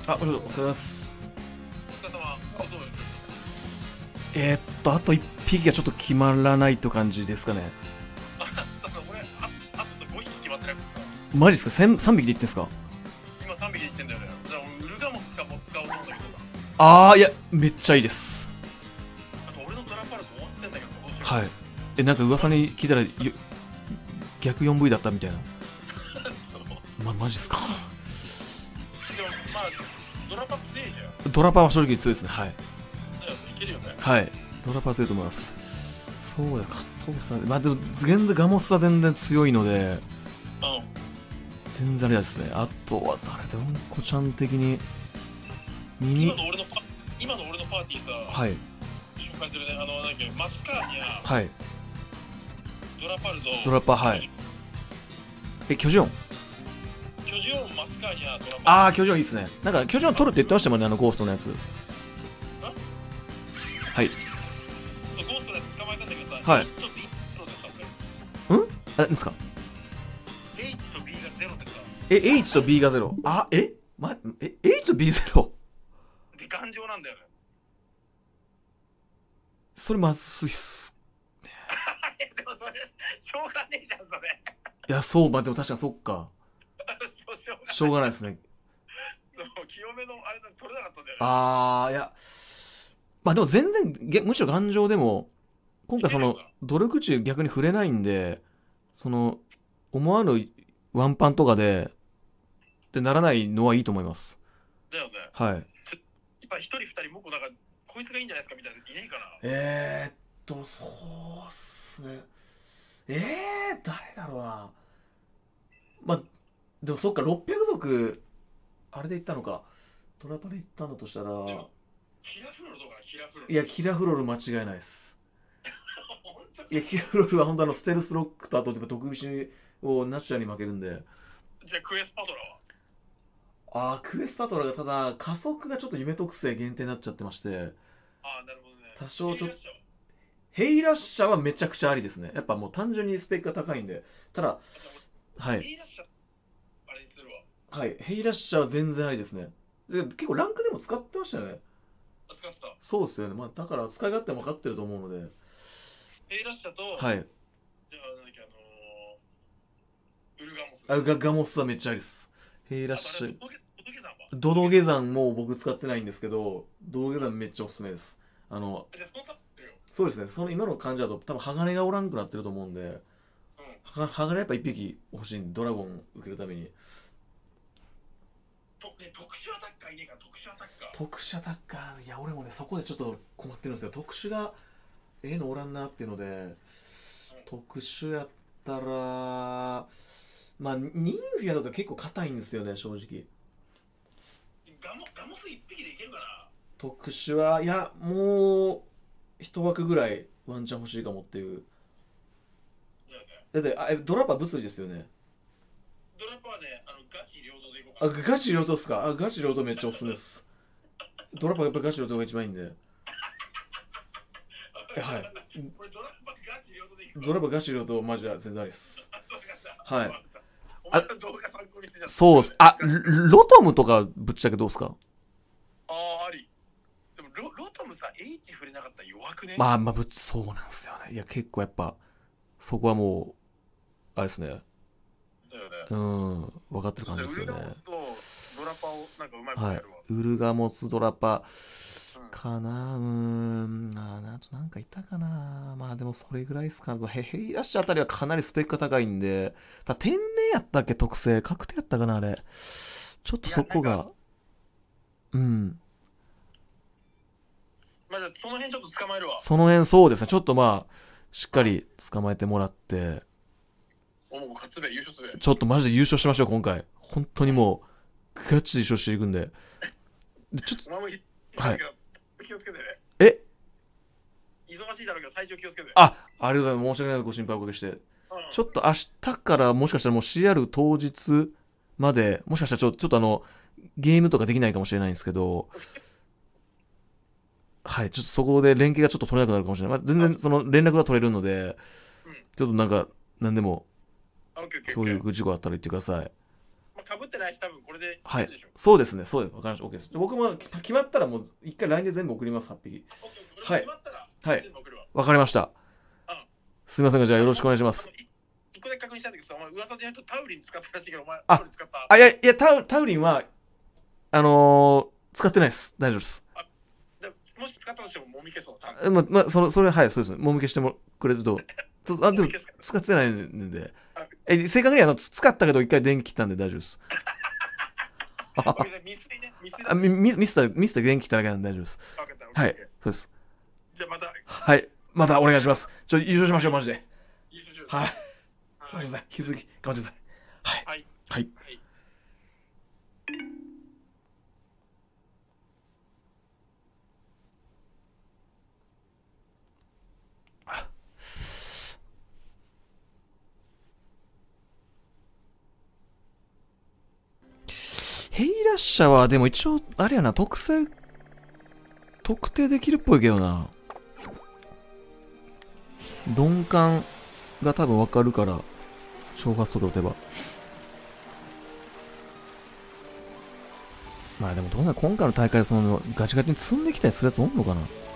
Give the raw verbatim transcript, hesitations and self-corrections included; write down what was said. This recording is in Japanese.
あ、お疲れ様です。 お疲れ様。あ、どうも。 えー、っと、あと一匹がちょっと決まらないと感じですかね。 あ、そうだ、俺、あ、あとごひき決まってなくてさ。 マジですか？ さん さんびきでいってんすか？ 今さんびきでいってんだよね。だから俺、ウルガモスかも使おうと思うんだけどさ。 あー、いや、めっちゃいいです。 あと俺のドラパルト終わってんだけどさ、どうしよう。 はい。え、なんか噂に聞いたら、よ逆 よんブイ だったみたいな。ま、マジっすか？ でも、まあ、ドラパルトでいいじゃん。 ドラパーは正直強いですね。はい。 だよね、いけるよね。 はい。ドラパー強いと思います。そうや、カットさん。まあでも、全然ガモスは全然強いので、 うん。 全然あれですね。あとは誰だ、うんこちゃん的に。ミニ今の俺のパ、今の俺のパーティーさ、 はい。 紹介するね、あの、なんだっけ、マスカーニャ、 はい。 ドラパルト、 ドラパー、はい。え、巨人巨人オン、マスカーニャ、ドラパルト。 あー、巨人いいっすね。なんか、巨人取るって言ってましたもんね、あの、ゴーストのやつ。はい。 そうゴーストで捕まえたんだけどさ、 はい H と B ゼロでさ、俺んあ、なんですか？ H と B がゼロでさ、 え、H と B がゼロ。あ、えま、え、H と ビーゼロ？ で、頑丈なんだよね。 それまずいっす。 でもそれ、しょうがねえじゃん、それ。 いや、そう、まあ、でも確かにそっか。 そうしょうがない。 しょうがないですね。 そう、清めのあれだ、取れなかったんだよね。 あー、いや。まあでも全然、げむしろ頑丈でも、今回その、努力値逆に触れないんで、その、思わぬワンパンとかで、ってならないのはいいと思います。 だよね。 はい。 あ、一人二人、もうなんか、こいつがいいんじゃないですかみたいな、いねえかな。 えーっと、そうっすね。えー、誰だろうな。まあ、でもそっか、ろっぴゃく族、あれで行ったのか。トラパで行ったんだとしたら、 でも、キラフロルどうかな、キラフロル。 いや、キラフロール間違いないです。 本当に。 いや、キラフロールは本当あの、ステルスロックとあと、特殊をナチュラルに負けるんで。 じゃあ、クエスパトラはあー、クエスパトラがただ、加速がちょっと夢特性限定になっちゃってまして、 ああ、なるほどね。 多少ちょっと、 ヘイラッシャーはヘイラッシャーはめちゃくちゃありですね。やっぱもう単純にスペックが高いんで。ただ、 あはい。 ヘイラッシャー、あれにするわ。 はい。ヘイラッシャーは全然ありですね。で結構ランクでも使ってましたよね。 あ、使ってた。 そうっすよね。まあ、だから使い勝手も分かってると思うので。 ヘイラッシャーと、 はい。 じゃあ、なんだっけ、あのー、ウルガモス。 あガガモスはめっちゃありです。ヘイラッあとあれ、 シャー。 ドドドゲさんはドドゲ山も僕使ってないんですけど、ドドゲ山めっちゃおすすめです。あの、 じゃあ、その差ってるよ。 そうですね。その今の感じだと多分鋼がおらんくなってると思うんで、 うん。 は鋼やっぱ一匹欲しいんで、ドラゴン受けるために。 と、ね、特殊アタッカーいねえから、特殊アタッカー。 特殊アタッカー、いや、俺もね、そこでちょっと困ってるんですよ。特殊が、ええのおらんなっていうので、特殊やったら、まあ、ニンフィアとか結構硬いんですよね、正直。 ガモ、ガモス一匹でいけるかな。 特殊は、いや、もう、一枠ぐらいワンチャン欲しいかもっていう。 だよね。 だって、あえドラッパー物理ですよね。 ドラッパーで、あの、ガチ両方でいこうあ、 かな。 ガチ両党っすか？あ、ガチ両党めっちゃおすすめです。ドラッパーやっぱりガチ両党が一番いいんで。えはい。 これドラッパーガチ両方でいこうか。 ドラッパーガチ両党マジで全然ありです。 わかった。 はいわかった。お前の動画参考にしてじゃん。 そうっす。あ、ロトムとかぶっちゃけどうっすか？ ああ、あり。でもロ、ロトムさ、H 触れなかったら弱くね。 まあまあ、ぶっそうなんですよね。いや、結構やっぱ、そこはもう、あれですね。 だよね。 うん、分かってる感じですよね。 ウルガモスとドラパーをなんかうまいことはいやるわ。。 ウルガモスドラパうんかな、うーん、あーあとなんかいたかな。まあでもそれぐらいですか。ヘヘイラッシュあたりはかなりスペックが高いんで、ただ天然やったっけ特性、確定やったかな、あれ。ちょっとそこいやなが、うん。 まあじゃあその辺ちょっと捕まえるわ。 その辺そうですね。ちょっとまあ、しっかり捕まえてもらって、 おもう勝つべ、優勝すべ。 ちょっとマジで優勝しましょう、今回。本当にもう、ガチで優勝していくんで。でちょっお前もいはい気をつけてね。 と、え忙しいだろうけど体調気をつけて。 あ、ありがとうございます。申し訳ないご心配おかけして。 うんちょっと明日からもしかしたらもう シーアール 当日まで、もしかしたらちょちょっとあの、ゲームとかできないかもしれないんですけど、はい、ちょっとそこで連携がちょっと取れなくなるかもしれない。まあ、全然その連絡が取れるので、 うん。 ちょっとなんか、なんでもあ、オッケーオッケーオッ共ケー。 有事項あったら言ってください。 まあ、かぶってないし、多分これではいいいでしょ。 そうですね、そうです。わかりました。OK です。僕もき決まったらもう一回 ライン で全部送ります、はっぴき。 オッケー、こはいれ決まったら、 はい全部送るわ。 わかりました。 うん。 すみませんが、じゃあよろしくお願いします。 あのい一個だけ確認したんだけどさ、お前噂で言うとタウリン使ったらしいけど、お前あタウリン使ったあ、いや、いや、タウタウリンは、あのー、使ってないです。大丈夫です。 でもし使ったとしてももみ消そう。多分えま、ま、それ、それ、はい、そうですね。もみ消してもくれると。ちょあ、でももみ消すから、 使ってないんであ。 え、正確にはあのつ使ったけど一回電気切ったんで大丈夫です。 オッケーじゃあ未遂ね。未遂だあミミミスター、ミスター電気切っただけなんで大丈夫です。 わかった。オッケはいーオッケー、 そうです。 じゃあまたはい、またお願いします。ちょ、優勝しましょう、マジで。 優勝しよう。 はい。 はい頑張ってください。引き続き、頑張ってください。はい。 はい。 はい。 はいヘイラッシャーは、でも一応、あれやな、特性、特定できるっぽいけどな。鈍感が多分わかるから、挑発速度打てば。まあでもどうなん今回の大会でそのガチガチに積んできたりするやつおんのかな。